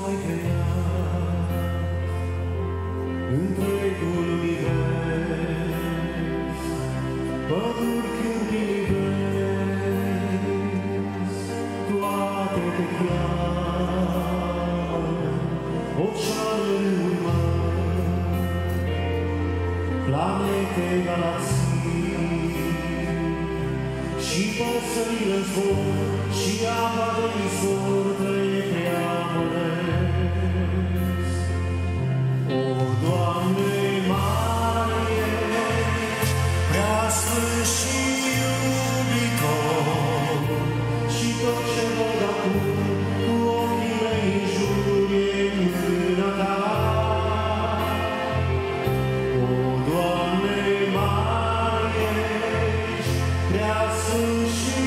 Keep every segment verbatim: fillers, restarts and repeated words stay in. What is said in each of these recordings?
ai creat întregul univers, păduri, câmpii, vezi, toate te cheamă, oceane, râuri mari, planete, galaxii și păsările în zbor și apa de izvor trăie preamănesc. O, Doamne, mare ești, prea sfânt și iubitor, și tot ce văd acum cu ochii mei în jur e mâna Ta. O, Doamne, mare ești, prea sfânt și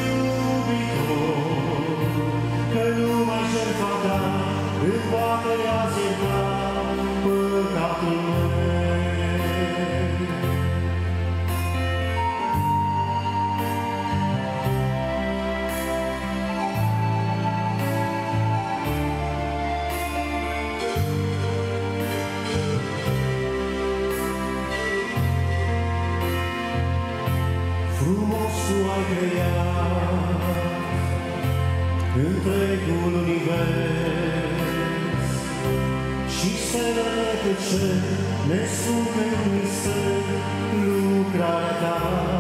iubitor, că numai jertfa Ta îmi poate azerta păcatul meu. Frumos Tu ai creat întregul univers și stelele pe cer ne sunt în mister lucrarea Ta,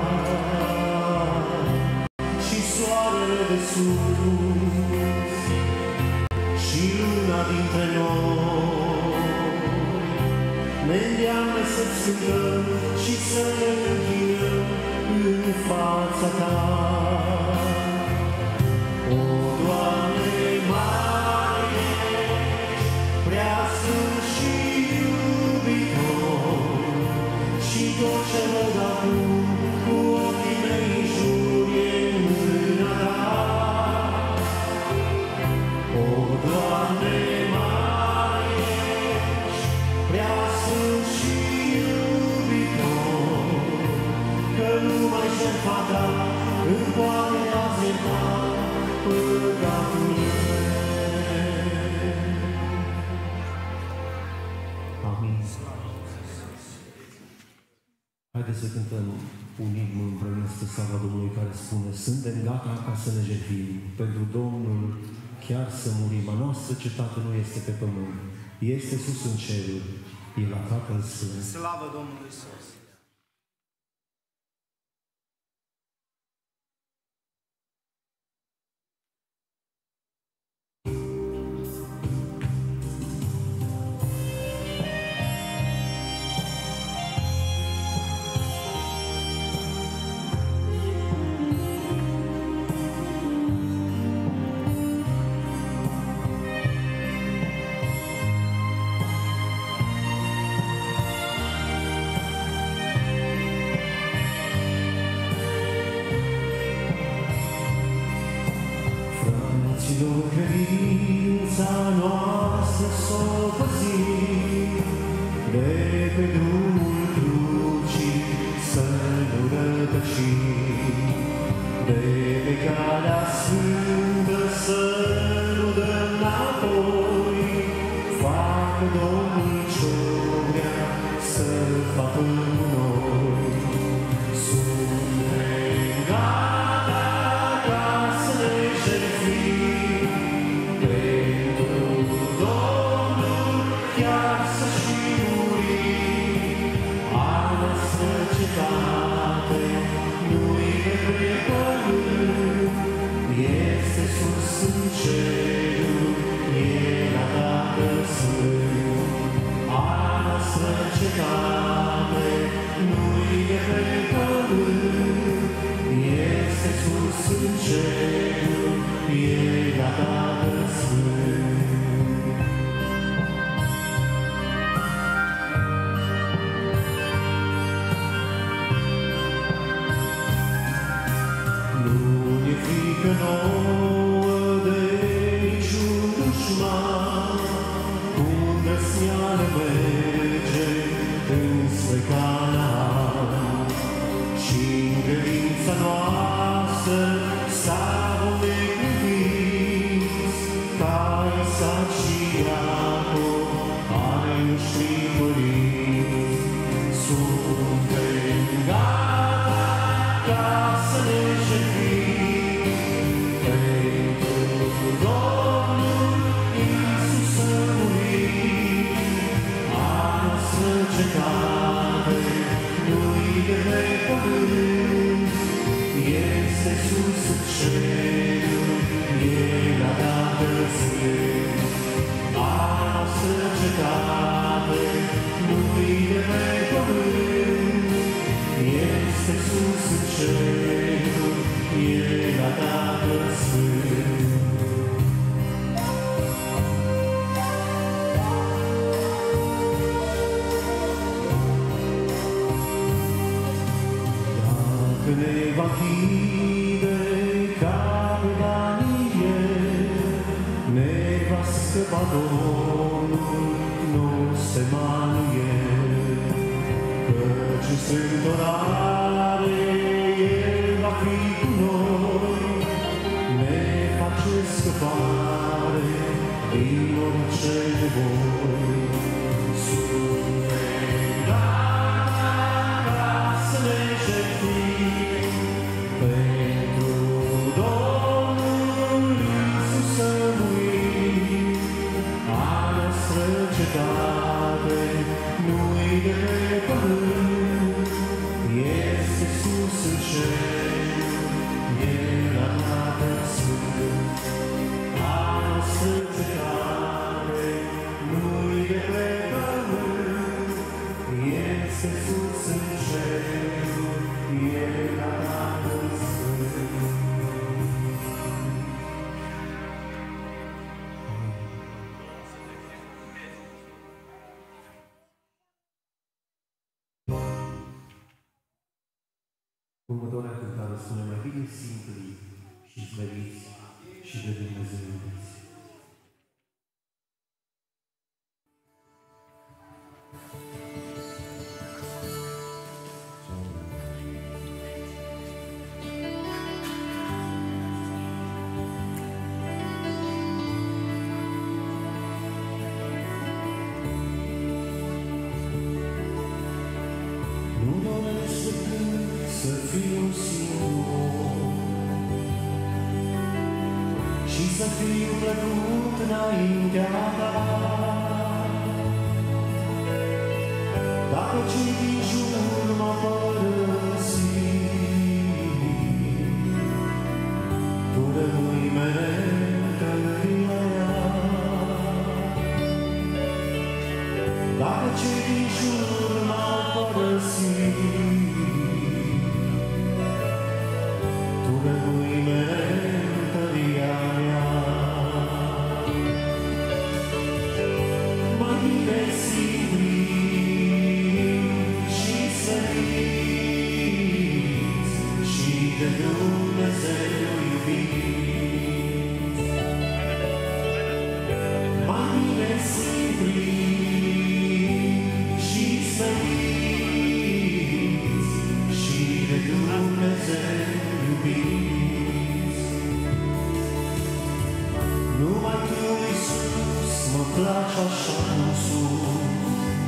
și soarele de sus și luna dintre noi ne îndeamnă să-ți cântăm și să ne închinăm în fața Ta. O, Doamne, mare ești, prea sfânt și iubitor, și tot ce văd acum cu ochii mei în jur e mâna Ta. O, Doamne, mare ești, prea sfânt și iubitor, că numai jertfa Ta îmi poate azerta păcatul meu. Amin. Haideți să cântăm un imn împreună spre slava Domnului care spune: suntem gata ca să ne jertfim pentru Domnul, chiar să murim. A noastră cetate nu este pe pământ, este sus în ceruri, e la Tatăl Sfânt. Slavă Domnului Iisus! Fraților, credința noastră s-o păzim, de pe drumul crucii să nu rătăcim, de pe calea sfântă să nu dăm înapoi, facă Domnul ce-o vrea să facă cu noi. Suntem gata ca să ne jertfim pentru Domnul, chiar să și murim. cetate, nu-i de pe pământ, este sus în cerul, El a dat răsplânt. A noastră cetate, nu-i de pe pământ, este sus în cerul, El a dat răsplânt. Ne va chide ca pe Daniel, ne va scăpa Domnul nostru Emanuel, căci în strâmtorare El va fi cu noi, ne face scăpare din orice nevoi. Suntem gata să ne jertfim pentru Domnul Iisus să murim. A noastră cetate nu-i de pe pământ, este sus în cer, El a dat răsplânt. A noastră cetate nu-i de pe pământ, este sus în cer, El a dat răsplânt. Următoarea cântare spune mai bine simpli și smeriți și de Dumnezeu iubiți. Nu doresc decât să fiu singur și să fiu plăcut înaintea ta. Dacă cei din jur m-au părăsit, Tu rămâi mereu tăria mea. Dacă cei din jur m-au părăsit, Tu rămâi mereu tăria mea. Mai bine simpli și smeriți și de Dumnezeu iubiți. Mai bine simpli și smeriți și de Dumnezeu iubiți. Numai Tu, Iisus, mă placi așa cum sunt.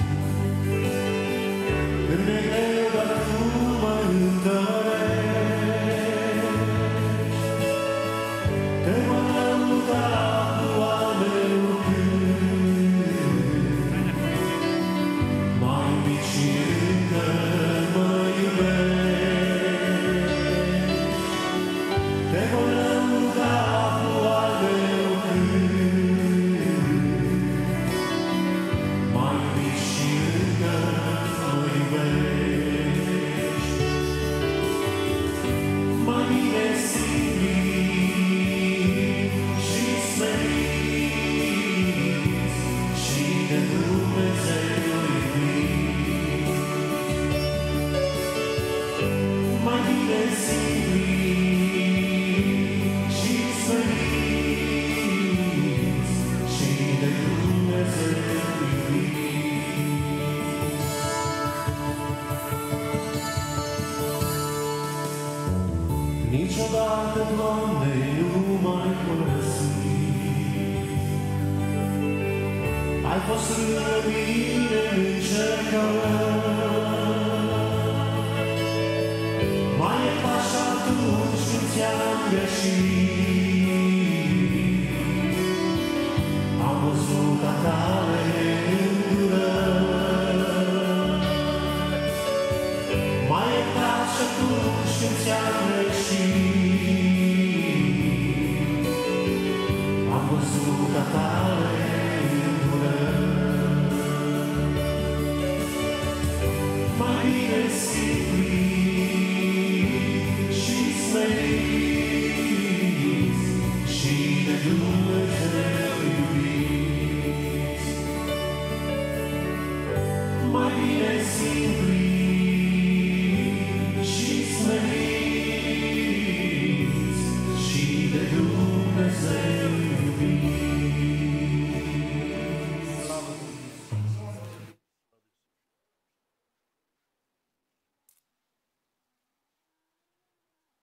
Când e greu, dar Tu mă întărești. Te mă lăuda cu al meu cânt, mai mic și încă mă iubești. Te mă lăuda cu al meu cânt, mai mic și încă mă iubești. Mai bine simpli și smeriți și de Dumnezeu iubiți. Mai bine simpli și smeriți și de Dumnezeu iubiți. Niciodată, Doamne, nu m-ai părăsit. Ai fost lângă mine în încercări, mai e ca și atunci când ți-am greșit. Am văzut a tale îndurări, simt